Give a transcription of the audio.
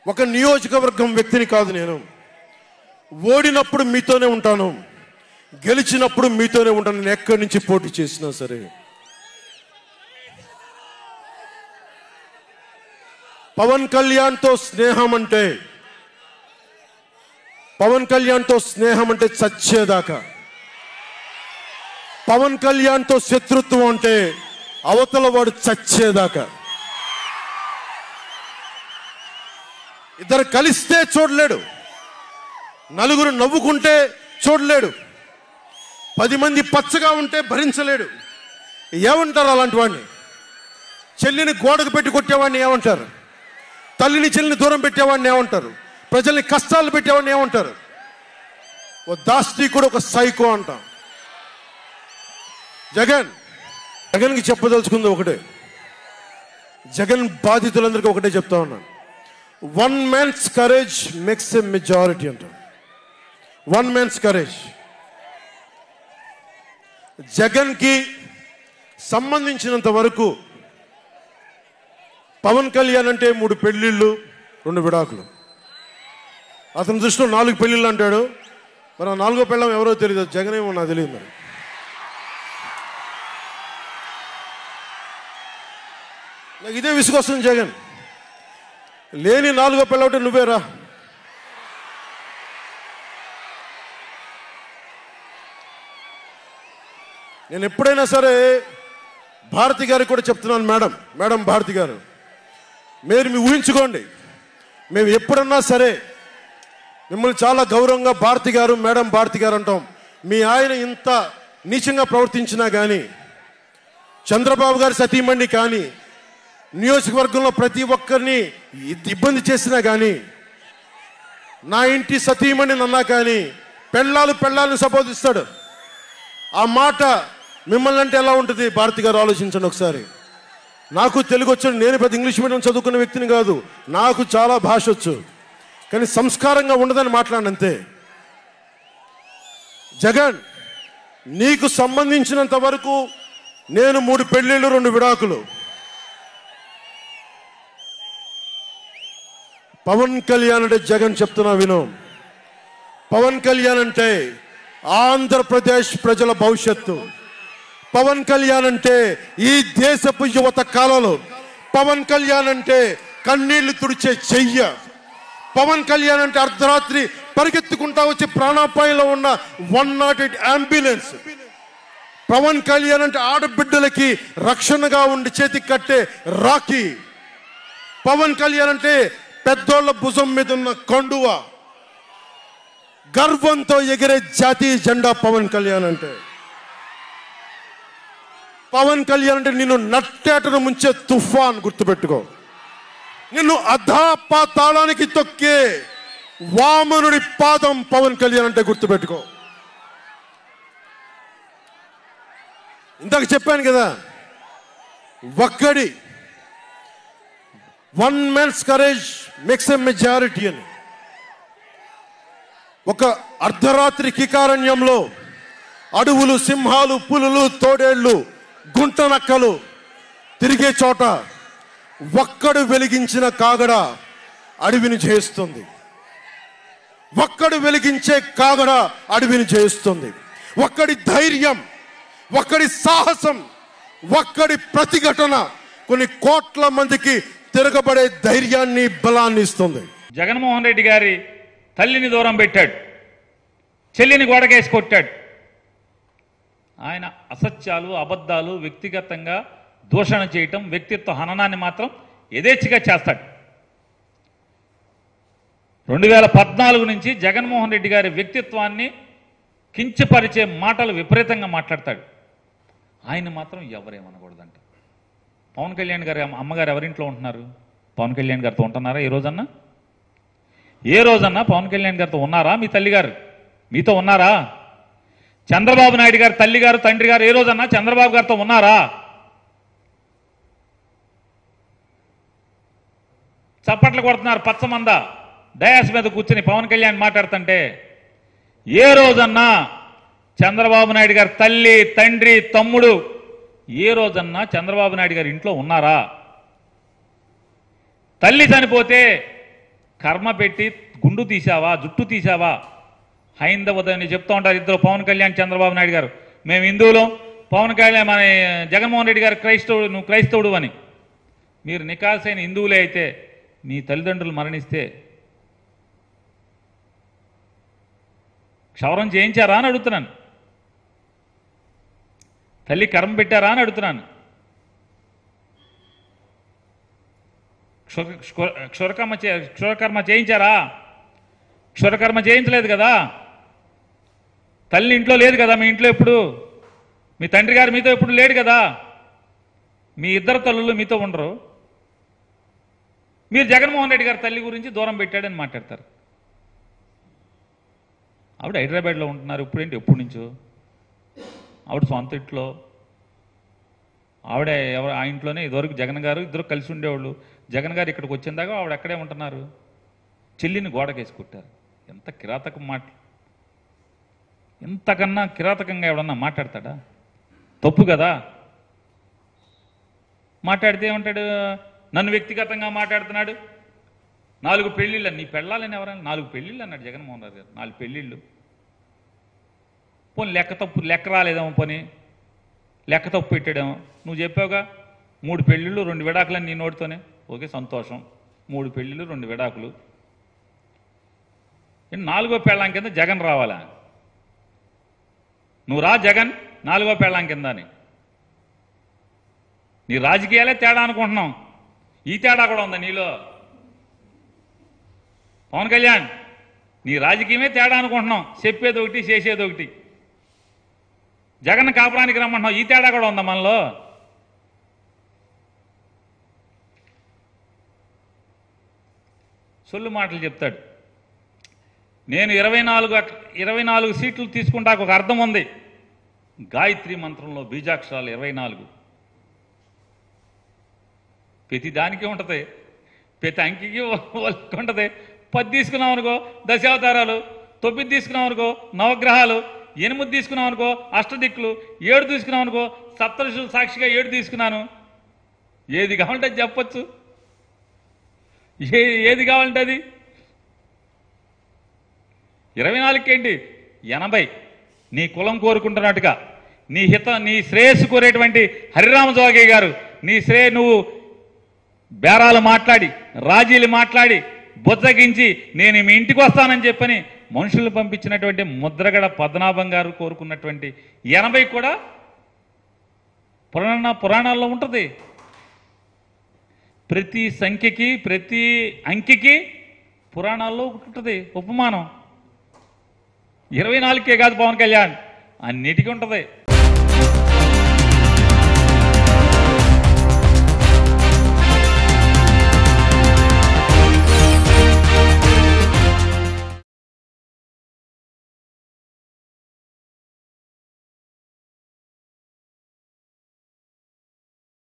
ఒక నియోజకవర్గం వ్యక్తిని కాదు నేను. ఓడినప్పుడు మీతోనే ఉంటాను, గెలిచినప్పుడు మీతోనే ఉంటాను. నేను ఎక్కడి నుంచి పోటీ చేసినా సరే. పవన్ కళ్యాణ్తో స్నేహం అంటే చచ్చేదాకా. పవన్ కళ్యాణ్తో శత్రుత్వం అంటే అవతల వాడు చచ్చేదాకా. ఇద్దరు కలిస్తే చూడలేడు, నలుగురు నవ్వుకుంటే చూడలేడు, 10 మంది పచ్చగా ఉంటే భరించలేడు. ఏమంటారు అలాంటి వాడిని? చెల్లిని గోడకు పెట్టి కొట్టేవాడిని ఏమంటారు? తల్లిని చెల్లిని దూరం పెట్టేవాడిని ఏమంటారు? ప్రజల్ని కష్టాలు పెట్టేవాడిని ఏమంటారు? ఓ దాష్టీకుడు, ఒక సైకో అంటాం. జగన్కి చెప్పదలుచుకుంది ఒకటే, జగన్ బాధితులందరికీ ఒకటే చెప్తా ఉన్నాను. 1 man's courage makes a majority అంటాం. 1 man's courage. జగన్కి సంబంధించినంత వరకు పవన్ కళ్యాణ్ అంటే 3 పెళ్లిళ్ళు 2 విడాకులు. అతని దృష్టిలో 4 పెళ్లిళ్ళు అంటాడు. మరి 4వ పెళ్ళం ఎవరో తెలియదు, జగన్ ఏమో నాకు తెలియదు. మరి నాకు ఇదే విసుగొస్తుంది. జగన్ లేని 4వ పెళ్ళం అంటే నువ్వేరా. నేను ఎప్పుడైనా సరే భారతి గారికి కూడా చెప్తున్నాను, మేడం భారతి గారు, మీరు మీ ఊహించుకోండి, మేము ఎప్పుడన్నా సరే మిమ్మల్ని చాలా గౌరవంగా భారతి గారు, మేడం భారతి గారు అంటాం. మీ ఆయన ఇంత నీచంగా ప్రవర్తించినా కానీ, చంద్రబాబు గారి సతీమణి కానీ, నియోజకవర్గంలో ప్రతి ఒక్కరిని ఇబ్బంది చేసినా కానీ, నా ఇంటి సతీమణి అన్నా కానీ పెళ్ళాలను సంబోధిస్తాడు. ఆ మాట మిమ్మల్ని అంటే ఎలా ఉంటుంది భారతి గారు? ఆలోచించండి ఒకసారి. నాకు తెలుగు వచ్చాడు, నేను పెద్ద ఇంగ్లీష్ మీడియం చదువుకున్న వ్యక్తిని కాదు, నాకు చాలా భాష వచ్చు, కానీ సంస్కారంగా ఉండదని మాట్లాడినంతే. జగన్, నీకు సంబంధించినంత వరకు నేను 3 పెళ్లిళ్ళు 2 విడాకులు. పవన్ కళ్యాణ్ అంటే జగన్ చెప్తున్నా విను, పవన్ కళ్యాణ్ అంటే ఆంధ్రప్రదేశ్ ప్రజల భవిష్యత్తు. పవన్ కళ్యాణ్ అంటే ఈ దేశపు యువత కాలంలో, పవన్ కళ్యాణ్ అంటే కన్నీళ్లు తుడిచే చెయ్య, పవన్ కళ్యాణ్ అంటే అర్ధరాత్రి పరిగెత్తుకుంటా వచ్చి ప్రాణాపాయంలో ఉన్న 108 అంబులెన్స్, పవన్ కళ్యాణ్ అంటే ఆడబిడ్డలకి రక్షణగా ఉండి చేతికి కట్టే రాఖీ, పవన్ కళ్యాణ్ అంటే పెద్దోళ్ల భుజం మీద ఉన్న కండువ, గర్వంతో ఎగిరే జాతీయ జెండా పవన్ కళ్యాణ్ అంటే. పవన్ కళ్యాణ్ అంటే నిన్ను నట్టేటను ముంచే తుఫాన్, గుర్తుపెట్టుకో. నిన్ను అధాపాతాళానికి తొక్కే వామనుడి పాదం పవన్ కళ్యాణ్ అంటే గుర్తుపెట్టుకో. ఇందాక చెప్పాను కదా, 1 man's courage makes a majority అని. ఒక అర్ధరాత్రి కికారణ్యంలో అడవులు, సింహాలు, పులులు, తోడేళ్లు, గుంటనక్కలు తిరిగే చోట ఒక్కడు వెలిగించిన కాగడ అడవిని జయిస్తుంది. ఒక్కడు వెలిగించే కాగడ అడవిని జయిస్తుంది. ఒక్కడి ధైర్యం, ఒక్కడి సాహసం, ఒక్కడి ప్రతిఘటన కొన్ని కోట్ల మందికి తిరగబడే ధైర్యాన్ని, బలాన్ని ఇస్తుంది. జగన్మోహన్ రెడ్డి గారి తల్లిని దూరం పెట్టాడు, చెల్లిని గోడకేసి కొట్టాడు. ఆయన అసత్యాలు, అబద్ధాలు, వ్యక్తిగతంగా దూషణ చేయటం, వ్యక్తిత్వ హననాన్ని మాత్రం యథేచ్ఛగా చేస్తాడు. 2014 నుంచి జగన్మోహన్ రెడ్డి గారి వ్యక్తిత్వాన్ని కించపరిచే మాటలు విపరీతంగా మాట్లాడతాడు. ఆయన మాత్రం ఎవరేమనకూడదంట. పవన్ కళ్యాణ్ గారి అమ్మగారు ఎవరింట్లో ఉంటున్నారు? పవన్ కళ్యాణ్ గారితో ఉంటున్నారా? ఏ రోజన్నా పవన్ కళ్యాణ్ గారితో ఉన్నారా? మీ తల్లిగారు మీతో ఉన్నారా? చంద్రబాబు నాయుడు గారు తల్లిగారు, తండ్రి గారు ఏ రోజన్నా చంద్రబాబు గారితో ఉన్నారా? చప్పట్లు కొడుతున్నారు పచ్చమంద డయాస్ మీద కూర్చుని పవన్ కళ్యాణ్ మాట్లాడుతుంటే. ఏ రోజన్నా చంద్రబాబు నాయుడు గారి తల్లి, తండ్రి, తమ్ముడు ఏ రోజన్నా చంద్రబాబు నాయుడు గారి ఇంట్లో ఉన్నారా? తల్లి చనిపోతే కర్మ పెట్టి గుండు తీసావా, జుట్టు తీసావా? హైందవ ఉదయం చెప్తూ ఉంటారు ఇద్దరు, పవన్ కళ్యాణ్, చంద్రబాబు నాయుడు గారు. మేము హిందువులం, పవన్ కళ్యాణ్ మన జగన్మోహన్ రెడ్డి గారు క్రైస్తవుడు, నువ్వు క్రైస్తవుడు అని. మీరు నికాల్సైన హిందువులే అయితే మీ తల్లిదండ్రులు మరణిస్తే క్షవరం చేయించారా అని అడుగుతున్నాను. తల్లి కర్మ పెట్టారా అని అడుగుతున్నాను. క్షురకర్మ చేయించారా? క్షురకర్మ చేయించలేదు కదా. తల్లి ఇంట్లో లేదు కదా మీ ఇంట్లో ఎప్పుడు. మీ తండ్రి గారు మీతో ఎప్పుడు లేడు కదా. మీ ఇద్దరు తల్లులు మీతో ఉండరు. మీరు జగన్మోహన్ రెడ్డి గారి తల్లి గురించి దూరం పెట్టాడని మాట్లాడతారు. ఆవిడ హైదరాబాద్లో ఉంటున్నారు ఇప్పుడేంటి, ఎప్పటి నుంచో. ఆవిడ సొంత ఇంట్లో ఆవిడ ఆ ఇంట్లోనే ఇదివరకు జగన్ గారు ఇద్దరు కలిసి ఉండేవాళ్ళు. జగన్ గారు ఇక్కడికి వచ్చిన దాకా ఆవిడ అక్కడే ఉంటున్నారు. చెల్లిని గోడకేసి కొట్టారు. ఎంత కిరాతకం మాట! ఇంతకన్నా కిరాతకంగా ఎవడన్నా మాట్లాడతాడా? తప్పు కదా. మాట్లాడితే ఏమంటాడు, నన్ను వ్యక్తిగతంగా మాట్లాడుతున్నాడు. 4 పెళ్ళిళ్ళు, నీ పెళ్ళాలని ఎవరైనా 4 పెళ్ళిళ్ళు అన్నాడు జగన్మోహన్ రెడ్డి గారు. 4 పెళ్ళిళ్ళు. పోనీ లెక్క రాలేదేమో, పోనీ లెక్క తప్పు పెట్టాడేమో. నువ్వు చెప్పావుగా 3 పెళ్ళిళ్ళు 2 విడాకులని నీ నోటితోనే. ఓకే, సంతోషం. 3 పెళ్ళిళ్ళు 2 విడాకులు. 4వ పెళ్ళాం కింద జగన్ రావాలా? నువ్వు రా జగన్ 4వ పెళ్ళాం కింద అని. నీ రాజకీయాలే తేడా అనుకుంటున్నాం. ఈ తేడా కూడా ఉందా నీలో? పవన్ కళ్యాణ్, నీ రాజకీయమే తేడా అనుకుంటున్నాం. చెప్పేది ఒకటి, చేసేది ఒకటి. జగన్ కాపురానికి రమ్మంటున్నాం. ఈ తేడా కూడా ఉందా మనలో? సొల్లు మాటలు చెప్తాడు. నేను 24 సీట్లు తీసుకుంటాకు ఒక అర్థం ఉంది. గాయత్రి మంత్రంలో బీజాక్షరాలు 24. ప్రతి దానికి ఉంటుంది, ప్రతి అంకికి ఉంటుంది. 10 తీసుకున్నాం అనుకో దశావతారాలు, 9 తీసుకున్నాం అనుకో నవగ్రహాలు, 8 తీసుకున్నాం అనుకో అష్టదిక్కులు, 7 తీసుకున్నాం అనుకో సప్తఋషులు సాక్షిగా 7 తీసుకున్నాను. ఏది కావాలంటే అది చెప్పచ్చు. ఏది కావాలంటే అది. 24కి ఏంటి 80. నీ కులం కోరుకుంటున్నట్టుగా, నీ శ్రేయస్సు కోరేటువంటి హరిరామ జోగి గారు నువ్వు బేరాలు మాట్లాడి, రాజీలు మాట్లాడి, బుజ్జగించి నేను మీ ఇంటికి వస్తానని చెప్పని మనుషులు పంపించినటువంటి ముద్రగడ పద్మనాభం గారు కోరుకున్నటువంటి 80 కూడా పురాణాల్లో ఉంటుంది. ప్రతి సంఖ్యకి, ప్రతి అంకికి పురాణాల్లో ఉంటుంది ఉపమానం. 24కే కాదు పవన్ కళ్యాణ్, అన్నిటికీ ఉంటుంది.